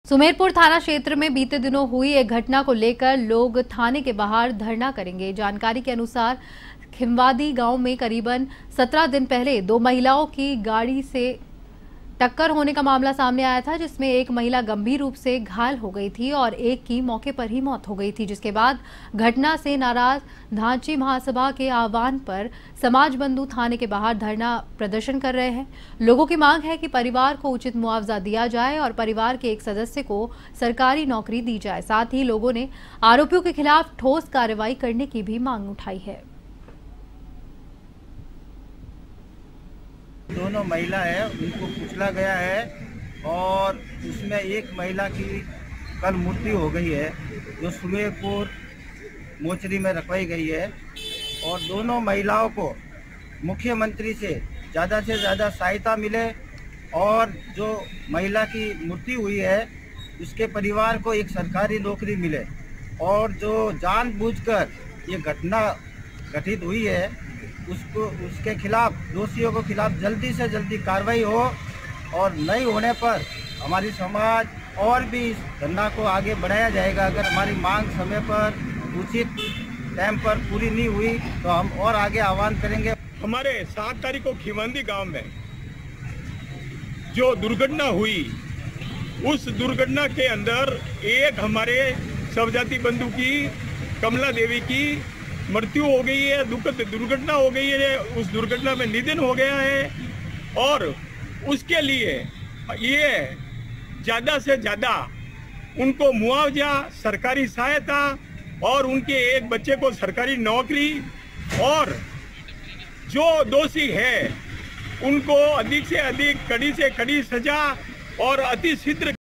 सुमेरपुर थाना क्षेत्र में बीते दिनों हुई एक घटना को लेकर लोग थाने के बाहर धरना करेंगे। जानकारी के अनुसार खिमवादी गांव में करीबन 17 दिन पहले दो महिलाओं की गाड़ी से टक्कर होने का मामला सामने आया था, जिसमें एक महिला गंभीर रूप से घायल हो गई थी और एक की मौके पर ही मौत हो गई थी। जिसके बाद घटना से नाराज धांची महासभा के आह्वान पर समाज बंधु थाने के बाहर धरना प्रदर्शन कर रहे हैं। लोगों की मांग है कि परिवार को उचित मुआवजा दिया जाए और परिवार के एक सदस्य को सरकारी नौकरी दी जाए। साथ ही लोगों ने आरोपियों के खिलाफ ठोस कार्रवाई करने की भी मांग उठाई है। दोनों महिला है, उनको कुचला गया है और उसमें एक महिला की कल मृत्यु हो गई है, जो सुमेरपुर मोचरी में रखवाई गई है। और दोनों महिलाओं को मुख्यमंत्री से ज़्यादा सहायता मिले और जो महिला की मृत्यु हुई है उसके परिवार को एक सरकारी नौकरी मिले। और जो जानबूझकर ये घटना घटित हुई है उसके खिलाफ, दोषियों को खिलाफ जल्दी से जल्दी कार्रवाई हो और नहीं होने पर हमारी समाज और भी इस धरना को आगे बढ़ाया जाएगा। अगर हमारी मांग समय पर उचित टाइम पर पूरी नहीं हुई तो हम और आगे आह्वान करेंगे। हमारे 7 तारीख को खिमवादी गांव में जो दुर्घटना हुई, उस दुर्घटना के अंदर एक हमारे सबजाति बंधु की कमला देवी की मृत्यु हो गई है, दुखद दुर्घटना हो गई है। उस दुर्घटना में निधन हो गया है और उसके लिए ये ज़्यादा से ज़्यादा उनको मुआवजा, सरकारी सहायता और उनके एक बच्चे को सरकारी नौकरी, और जो दोषी है उनको अधिक से अधिक कड़ी से कड़ी सजा और अति शीघ्र